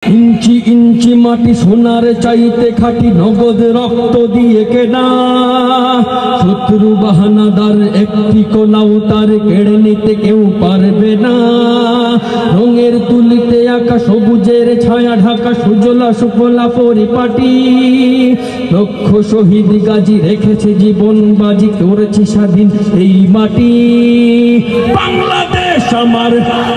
ইঞ্চি ইঞ্চি মাটি সোনার চাইতে খাঁটি নগদ রক্ত দিয়ে কেনা শত্রু বাহানাদার একটি কোনাও তার কেড়ে নিতে কেউ পারবে না রঙের তুলিতে আঁকা সবুজের ছায়া ঢাকা সুজলা সুফলা পরিপাটি লক্ষ শহীদ গাজী রেখেছে জীবন বাজি করেছে স্বাধীন এই মাটি বাংলাদেশ আমার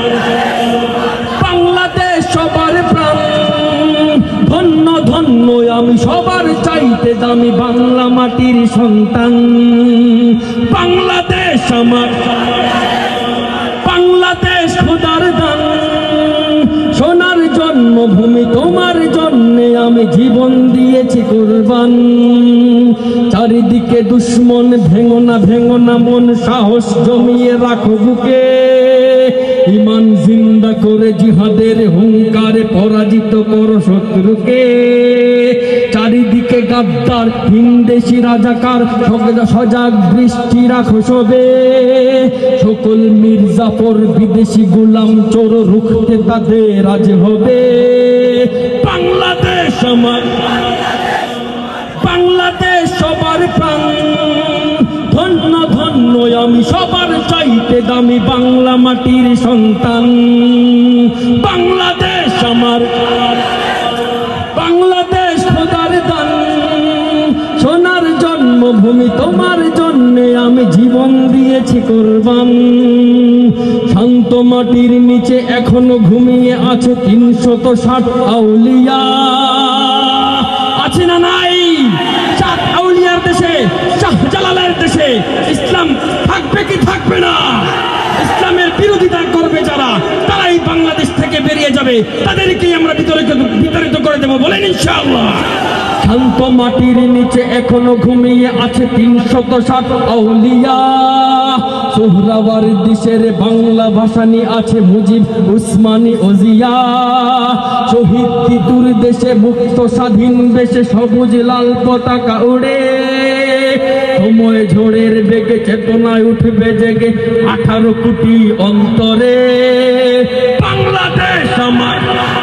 বাংলাদেশ সবার প্রাণ ধন্য ধন্য আমি সবার চাইতে দামি বাংলা মাটির সন্তান বাংলাদেশ আমার বাংলাদেশ খোদার দান সোনার জন্মভূমি তোমার জন্যে আমি জীবন দিয়েছি কুরবান চারিদিকে দুশ্মন ভেঙো না মন সাহস জমিয়ে রাখো বুকে ইমান জিন্দা করে জিহাদের হুঙ্কারে পরাজিত করো শত্রুকে চারিদিকে গাদ্দার ভিনদেশি রাজাকার সজাগ দৃষ্টি রাখো সবে সকল মির্জাফর বিদেশি গোলাম চোর রুখতে তাদের আজ হবে বাংলাদেশ আমার বাংলাদেশ সবার প্রাণ ধন্য ধন্য আমি সবার চাইতে দামি বাংলা মাটির সন্তান বাংলাদেশ আমার বাংলাদেশ খোদার দান সোনার জন্মভূমি তোমার জন্যে আমি জীবন দিয়েছি কুরবান শান্ত মাটির নিচে এখনো ঘুমিয়ে আছে ৩৬০ আউলিয়া আছে না নাই চাঁদ আউলিয়ার দেশে শাহজালালের দেশে ইসলাম থাকবে কি থাকবে না ইসলামের বিরোধিতা করবে যারা তারাই বাংলাদেশ থেকে বেরিয়ে যাবে তাদেরকেই আমরা বিতাড়িত করে দেব বলেন ইনশাআল্লাহ শান্ত মাটির নিচে এখনো ঘুমিয়ে আছে ৩৬০ আউলিয়া সোহরাওয়ার দেশের বাংলা ভাষানি আছে মুজিব উসমানী ওজিয়া শহীদ তিতুর দেশে মুক্ত স্বাধীন দেশে সবুজ লাল পতাকা উড়ে সময় ঝড়ের বেগে চেতনায় উঠবে জেগে ১৮ কোটি অন্তরে বাংলাদেশ আমার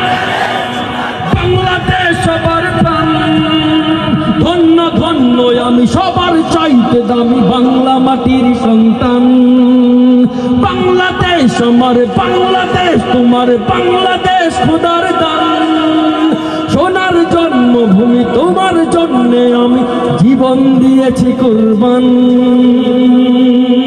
বাংলাদেশ সবার প্রাণ ধন্য ধন্য আমি সবার চাইতে দামি বাংলা মাটির সন্তান বাংলাদেশ আমার বাংলাদেশ তোমার বাংলাদেশ খোদার দান সোনার জন্মভূমি তোমার জন্যে আমি জীবন দিয়েছি কুরবান